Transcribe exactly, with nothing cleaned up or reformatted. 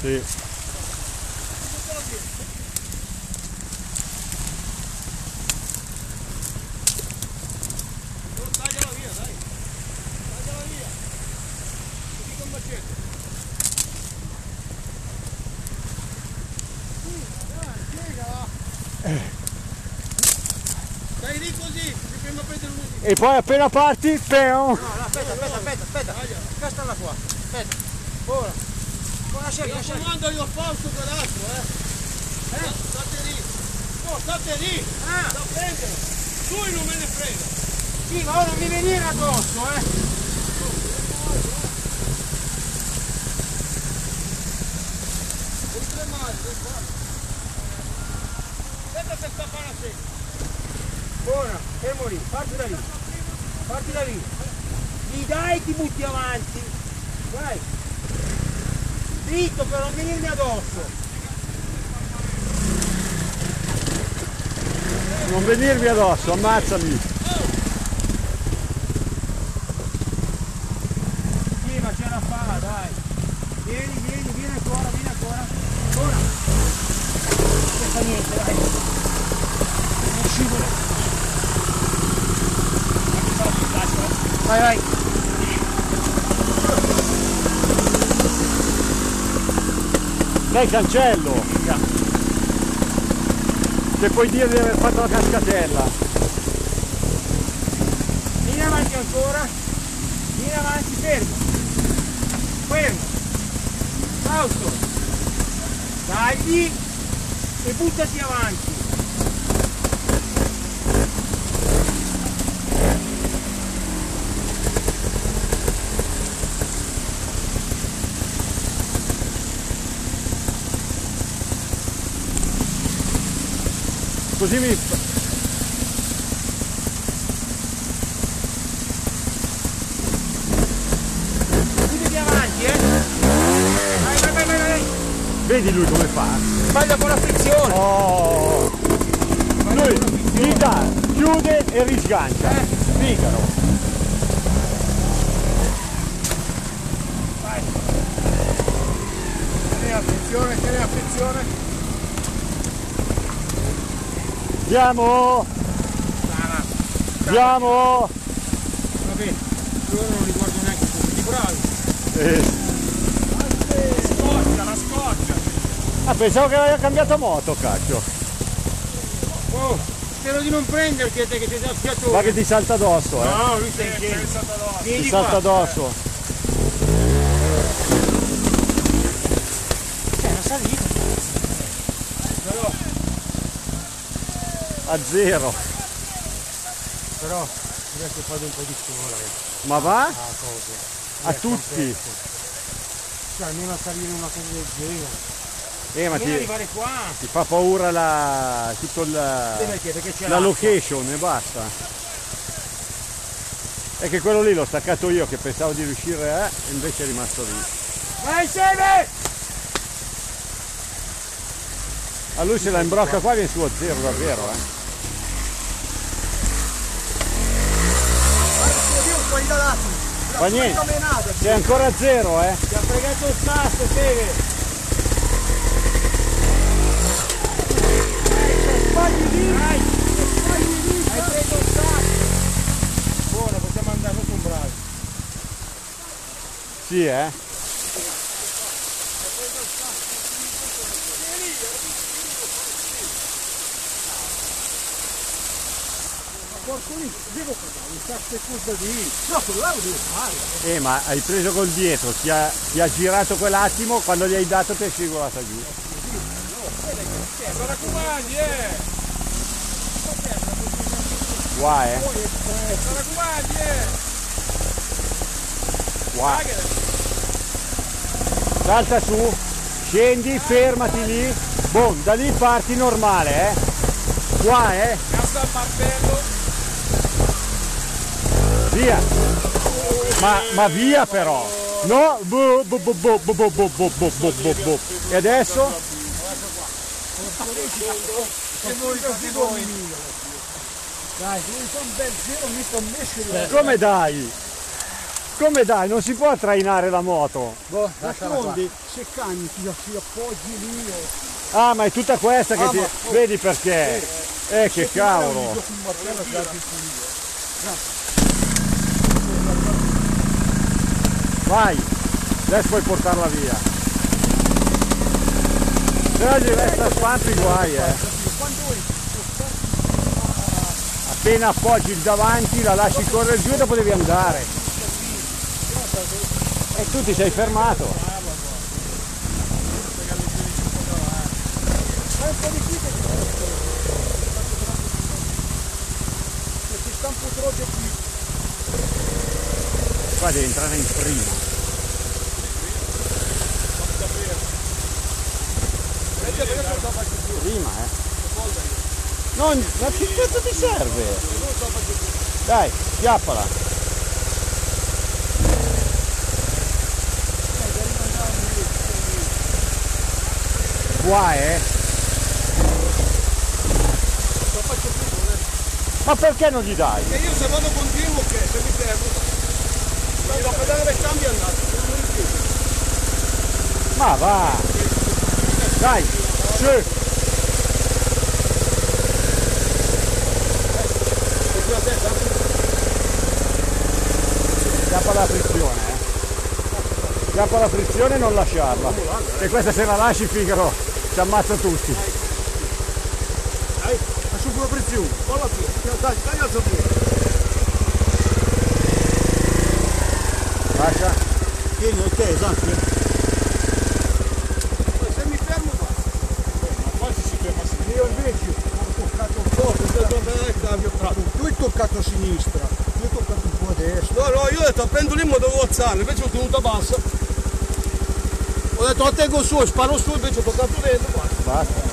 Sì. Tagliala via, dai. Tagliala via. Così con macete. Stai lì così, così prima prendere uno di... E poi appena parti, peo! No, no, aspetta, aspetta, aspetta, aspetta. Questa là qua. Aspetta. Ora. Ora scegli, Io scegli. comando io falso quell'altro, eh. Eh? State lì. No, state lì. Ah. Da prendere. Lui non me ne frega. Sì, ma ora non mi venire addosso, eh. Non tremare, non fare. Aspetta se sta para secca. Ora, fermo lì, parti da lì. Parti da lì. Gli dai e ti butti avanti. Vai. Dritto per non venirmi addosso. Non venirmi addosso, ammazzami! Sì, ma c'è la fare, dai. Vieni, vieni, vieni ancora, vieni ancora. Ora. Non fa niente, dai. Non scivola. Vai, vai. Dai, cancello! Che puoi dire di aver fatto la cascatella? Vieni avanti ancora. Vieni avanti, fermo. Fermo. Auto. Tagli e buttati avanti. Così mi... Buttati avanti, eh. Vai, vai, vai, vai, vai. Vedi lui come fa? Sbaglia con la frizione. Oh! Lui gli dà, chiude e risgancia. Eh. Figaro. Vai. Tieni la frizione, tieni la frizione. Andiamo! Andiamo! Vabbè, io non li guardo neanche come di bravi. Eh. Scoccia, la scoccia. Ah, pensavo che aveva cambiato moto, cacchio. Oh, spero di non prenderti te che sei già schiatore. Va che ti salta addosso, eh. No, lui sta in piedi. Ti salta addosso. C'è una salita. Però, A zero. però, adesso fate un po' di scuola. Eh. Ma va? Ah, cosa. A tutti. Cioè, almeno a salire una cosa del genere. Eh, ma Non ti, arrivare qua. ti fa paura la, tutto il, Perché? Perché c'è la l'acqua. location e basta. È che quello lì l'ho staccato io che pensavo di riuscire a, e invece è rimasto lì. Vai insieme! A lui se la imbrocca qua viene su a zero davvero, eh. Fuori da là. Fa niente, sei ancora a zero, eh. Ti ha fregato il sasso, Teve. Sbagli lì. Dai. Sbagli lì. Hai preso il sasso. Buono, possiamo andare sotto un bravo. Sì, eh. Porco lì, devo fare un sasso cosa di... No, quello là lo devo fare. Eh, ma hai preso col dietro, ti ha, ti ha girato quell'attimo, quando gli hai dato ti è scivolata giù. Ma raccomandi, eh! Qua, eh. Ma raccomandi, eh! Qua. Salta su, scendi, fermati lì. Boh, da lì parti normale, eh. Qua, eh. Cassa al martello. Via. Ma, ma via però. No. Bu, bu, bu, bu, bu, bu, bu, bu, bu, bu, bu, bu. E adesso? Che voi così voi. Dai, lui sono bel giro, mi sto mescendo. Come dai? come dai? Non si può trainare la moto. Boh, D'altronde, se cani ti si appoggi lì o... Ah, ma è tutta questa che Ah, ti... ma- oh, Vedi perché? sì. Eh, che cavolo. Sul martello che apri Vai, adesso puoi portarla via. Se no gli resta spazio guai, eh. Appena appoggi il davanti, la lasci correre giù e dopo devi andare. E tu ti sei fermato. si sta un po' troppo qui. Qua devi entrare in prima. Prima, eh. Non, ma che cazzo ti serve? Dai, schiappala. Qua, eh. Ma perché non gli dai? E io se vado continuo che se mi fermo. Ma devo pedale le cambio e andare. Ma va! Dai, su! Schiappa la frizione, eh! Schiappa la frizione e non lasciarla. E questa se la lasci, Figaro, ci ammazza tutti. Dai, asciugo la frizione. Guarda qui, dai, dai al sapore. Lascia. Tieni, ok, esatto. Se mi fermo qua. Ma poi si ferma a sinistra. Io invece ho toccato un po', tu hai toccato a sinistra, io ho toccato un po' a destra. No, no, io ho detto prendo lì ma devo alzare, invece ho tenuto a bassa. Ho detto la tengo su, sparo su, invece ho toccato dentro, basta. Basta.